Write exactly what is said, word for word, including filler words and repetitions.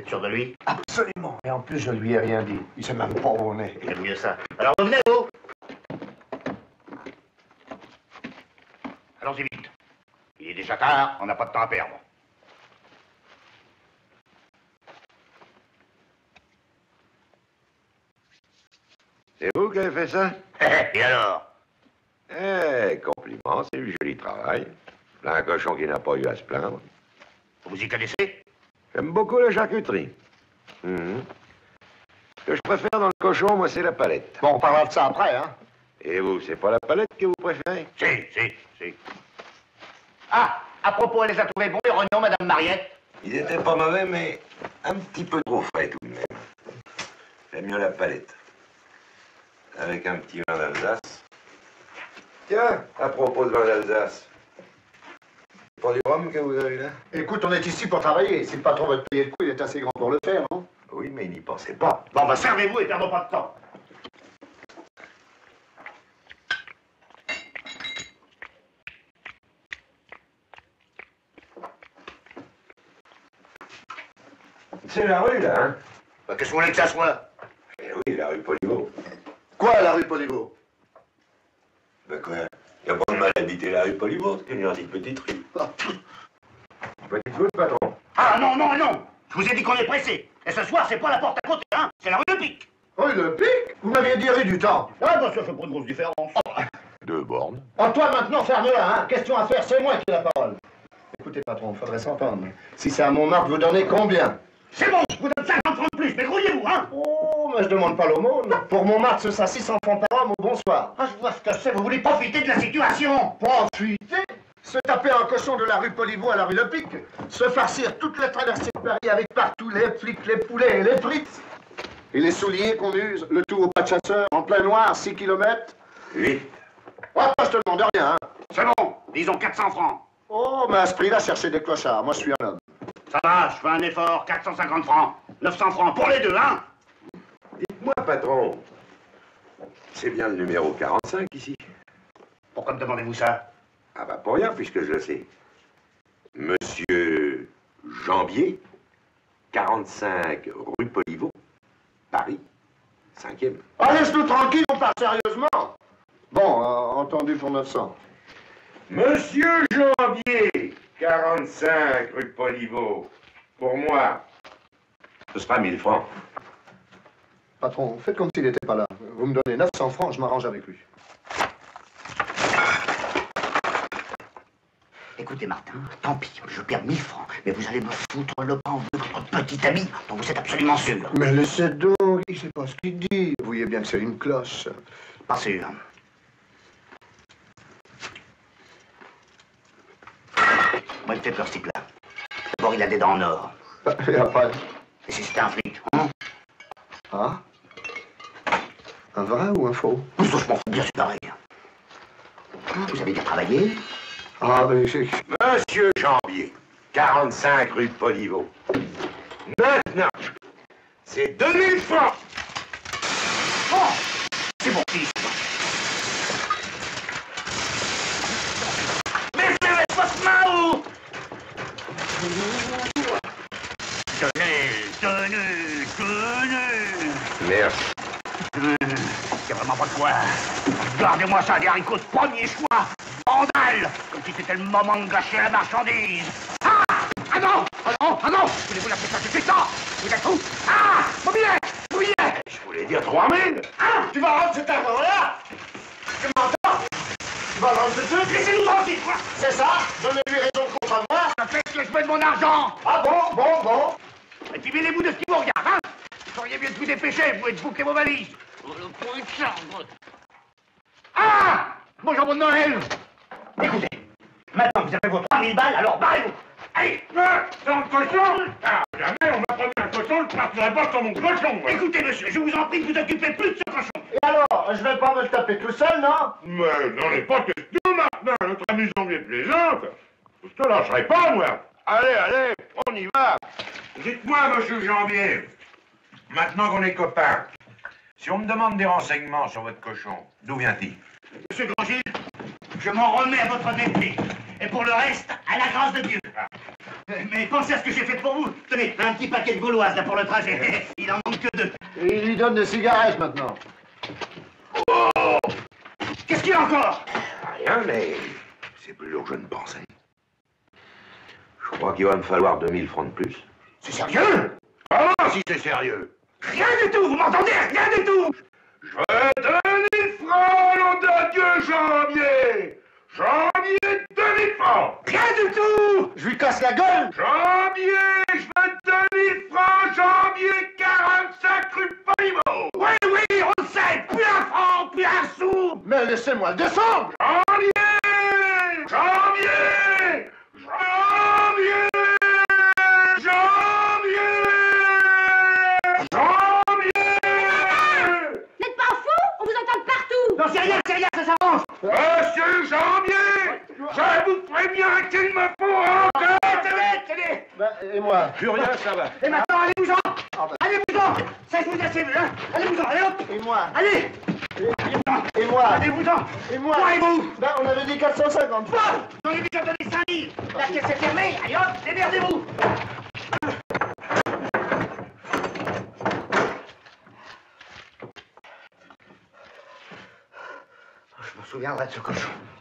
êtes sûr de lui? Absolument. Et en plus, je lui ai rien dit. Il sait même pas où on est. C'est mieux ça. Alors revenez, vous. Allons-y vite. Il est déjà tard, on n'a pas de temps à perdre. C'est vous qui avez fait ça? Et alors? Eh, compliment, c'est du joli travail. Là, un cochon qui n'a pas eu à se plaindre. Vous y connaissez? J'aime beaucoup la charcuterie. Mhm. Ce que je préfère dans le cochon, moi, c'est la palette. Bon, on parlera de ça après, hein. Et vous, c'est pas la palette que vous préférez? Si, si, si. Ah, à propos, elle les a trouvés bons, les rognons, Madame Mariette? Ils étaient pas mauvais, mais un petit peu trop frais tout de même. J'aime mieux la palette. Avec un petit vin d'Alsace. Tiens, à propos de vin d'Alsace. C'est pas du rhum que vous avez là? Écoute, on est ici pour travailler. Si le patron veut te payer le coup, il est assez grand pour le faire, non? Oui, mais il n'y pensait pas. Bon, bah servez-vous et perdons pas de temps. C'est la rue, là, hein? Bah, qu'est-ce que vous voulez que ça soit? Eh oui, la rue Poliveau. Quoi, la rue Poliveau? Ben quoi? Y a pas de mal à habiter la rue Poliveau, c'est une gentille petite rue. Petite route, patron. Ah non, non, non. Je vous ai dit qu'on est pressé. Et ce soir, c'est pas la porte à côté, hein. C'est la rue de Pic. Oh, le pic? Vous m'aviez dit rue du temps. Ah, bah ça fait pas de grosse différence. Deux bornes. Oh, toi, maintenant, ferme-la, hein. Question à faire, c'est moi qui ai la parole. Écoutez, patron, il faudrait s'entendre. Si c'est à Montmartre, vous donnez combien? C'est bon, je vous donne cinquante francs de plus, mais grouillez-vous, hein. Oh, mais je demande pas l'aumône. Pour Montmartre, ce sera six cents francs par homme au bonsoir. Ah, je vois ce que c'est, vous voulez profiter de la situation. Profiter? Se taper un cochon de la rue Poliveau à la rue Le Pic, se farcir toute la traversée de Paris avec partout les flics, les poulets et les frites. Et les souliers qu'on use, le tout au pas de chasseur, en plein noir, six kilomètres. Huit. Ouais, moi, je te demande rien, hein. C'est bon, disons quatre cents francs. Oh, mais à ce prix-là, cherchez des clochards. Moi, je suis un homme. Ça va, je fais un effort, quatre cent cinquante francs. neuf cents francs pour les deux, hein. Dites-moi, patron, c'est bien le numéro quarante-cinq ici? Pourquoi me demandez-vous ça? Ah bah pour rien, puisque je le sais. Monsieur Jambier, quarante-cinq rue Poliveau, Paris, cinquième. Ah, laisse-nous tranquille, on part sérieusement. Bon, euh, entendu pour neuf cents. Monsieur Jambier, quarante-cinq rue Poliveau, pour moi, ce sera mille francs. Patron, faites comme s'il n'était pas là. Vous me donnez neuf cents francs, je m'arrange avec lui. Écoutez, Martin, tant pis, je perds mille francs, mais vous allez me foutre le pain de votre petit ami, dont vous êtes absolument sûr. Mais laissez donc, il sait pas ce qu'il dit. Vous voyez bien que c'est une cloche. Pas sûr. Moi, il me fait peur, ce type-là. D'abord, il a des dents en or. Et après? Et si c'était un flic, hein? Ah? Un vrai ou un faux? Tout ça, je m'en fous bien, c'est pareil. Vous avez bien travaillé? Ah, mais c'est... Monsieur Jambier, quarante-cinq rue Poliveau. Maintenant, c'est deux mille francs. Oh! C'est mon fils. Mais vous avez votre main où? Tenez, tenez, tenez. Merci. Hum, c'est vraiment pas de quoi. Gardez-moi ça, des haricots de premier choix. Vandale, comme si c'était le moment de gâcher la marchandise. Ah! Ah non! Ah non! Ah non! Voulez-vous la faire tout de suite? Non! Vous êtes où? Ah! Mon billet! Mon billet! Je voulais dire trois mille. Ah! Tu vas rendre cet argent-là? Tu m'entends? Tu vas rendre ce truc? Laissez-nous tranquille, quoi! C'est ça? Donnez-lui raison contre moi. Qu'est-ce que je fais de mon argent? Ah bon, bon, bon. Et puis mêlez-vous de ce qui vous regarde, hein? Vous feriez mieux de vous dépêcher, vous pouvez bouquer vos valises. Oh, le point de chambre. Ah! Bon jambon de Noël! Écoutez, maintenant que vous avez vos trois mille balles, alors barrez-vous! Allez! Dans le cochon? Ah, jamais on m'a promis un cochon, je partirai pas sur mon cochon, moi. Écoutez, monsieur, je vous en prie de vous occuper plus de ce cochon! Et alors, je vais pas me le taper tout seul, non? Mais n'en est pas question maintenant, notre ami Jambier plaisante. Je te lâcherai pas, moi. Allez, allez, on y va. Dites-moi, monsieur Jambier, maintenant qu'on est copains, si on me demande des renseignements sur votre cochon, d'où vient-il? Monsieur Grandgilles, je m'en remets à votre dépit. Et pour le reste, à la grâce de Dieu. Mais pensez à ce que j'ai fait pour vous. Tenez, un petit paquet de gauloises là pour le trajet. Il en manque que deux. Et il lui donne des cigarettes maintenant. Oh! Qu'est-ce qu'il y a encore? Rien, mais c'est plus lourd que je ne pensais. Je crois qu'il va me falloir deux mille francs de plus. C'est sérieux? Comment si c'est sérieux? Rien du tout, vous m'entendez? Rien du tout! Je veux deux mille francs, nom de Dieu, Janvier! Janvier, deux mille francs! Rien du tout! Je lui casse la gueule! Janvier, je veux deux mille francs, Janvier, quarante-cinq rue Polimo! Oui, oui, on le sait! Plus un franc, plus un sou! Mais laissez-moi le descendre! Janvier! Janvier! Janvier! Janvier! Janvier! N'êtes pas fou? On vous entend de partout! Non, c'est rien, c'est rien, ça s'arrange! Monsieur Janvier! Je vous préviens qu'il me faut encore! Tenez, tenez! Ben, et moi? Plus rien, ça va. Et maintenant, allez-vous-en! Ah ben. Allez-vous-en! Ça, je vous ai assez vu, hein! Allez-vous-en, allez hop! Et moi? Allez! Et moi? Allez-vous-en! Et moi? Moi et vous! Ben, on avait dit quatre cent cinquante. Bon! J'en ai déjà donné cinq mille! La caisse est fermée, allez hop, démerdez-vous! Je me souviendrai de ce cochon.